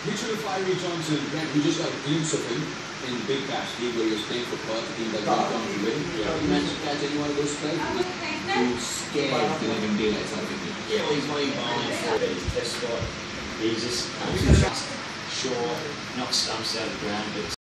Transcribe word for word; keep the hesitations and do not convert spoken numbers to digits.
Mitchell Fiery Johnson, again, we just got a glimpse of him in the Big Bash League where he was playing for Perth, a team that went on to win. Yeah. He managed to catch any one of those players who scared the living daylights out of him. Yeah, well, he's what he's bowling for. He's test squad. He's just absolutely sure, knocks stumps out of the ground, but